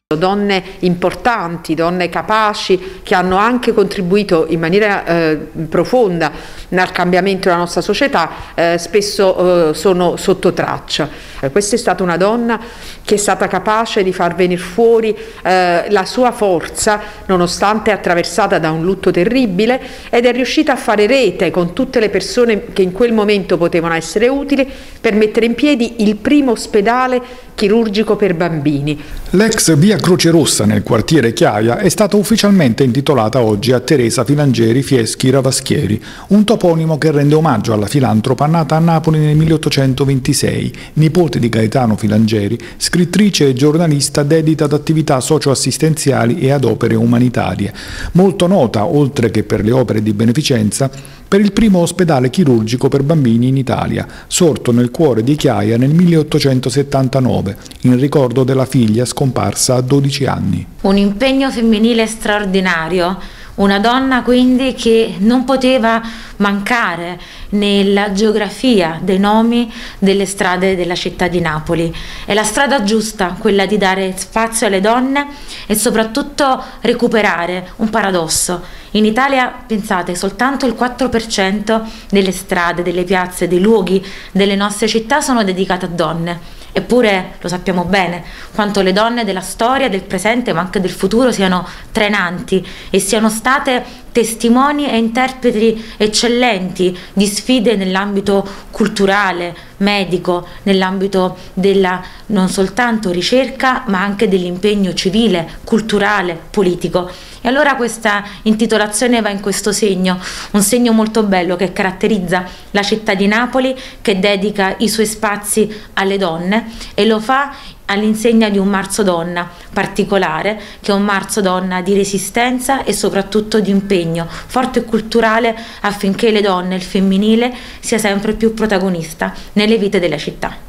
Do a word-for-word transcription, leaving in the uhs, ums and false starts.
Donne importanti, donne capaci, che hanno anche contribuito in maniera eh, profonda al cambiamento della nostra società, eh, spesso eh, sono sotto traccia. Eh, questa è stata una donna che è stata capace di far venire fuori eh, la sua forza, nonostante attraversata da un lutto terribile, ed è riuscita a fare rete con tutte le persone che in quel momento potevano essere utili per mettere in piedi il primo ospedale chirurgico per bambini. L'ex via Croce Rossa nel quartiere Chiaia è stata ufficialmente intitolata oggi a Teresa Filangeri Fieschi Ravaschieri, un toponimo che rende omaggio alla filantropa nata a Napoli nel milleottocentoventisei, nipote di Gaetano Filangeri, scrittrice e giornalista dedita ad attività socioassistenziali e ad opere umanitarie. Molto nota, oltre che per le opere di beneficenza, per il primo ospedale chirurgico per bambini in Italia, sorto nel cuore di Chiaia nel milleottocentosettantanove, in ricordo della figlia scomparsa a dodici anni. Un impegno femminile straordinario, una donna quindi che non poteva mancare nella geografia dei nomi delle strade della città di Napoli. È la strada giusta quella di dare spazio alle donne e soprattutto recuperare un paradosso. In Italia, pensate, soltanto il quattro per cento delle strade, delle piazze, dei luoghi delle nostre città sono dedicate a donne. Eppure lo sappiamo bene quanto le donne della storia, del presente ma anche del futuro siano trainanti e siano state testimoni e interpreti eccellenti di sfide nell'ambito culturale, medico, nell'ambito della non soltanto ricerca ma anche dell'impegno civile, culturale, politico. E allora questa intitolazione va in questo segno, un segno molto bello che caratterizza la città di Napoli, che dedica i suoi spazi alle donne e lo fa all'insegna di un Marzo Donna particolare, che è un Marzo Donna di resistenza e soprattutto di impegno forte e culturale affinché le donne, il femminile, sia sempre più protagonista nelle vite della città.